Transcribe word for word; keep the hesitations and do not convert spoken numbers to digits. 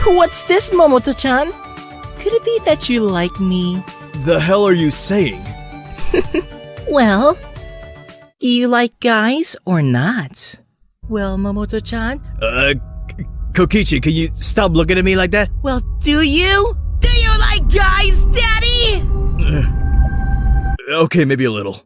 What's this, Momoto-chan? Could it be that you like me? The hell are you saying? Well, do you like guys or not? Well, Momoto-chan? Uh, Kokichi, can you stop looking at me like that? Well, do you? Do you like guys, Daddy? Okay, maybe a little.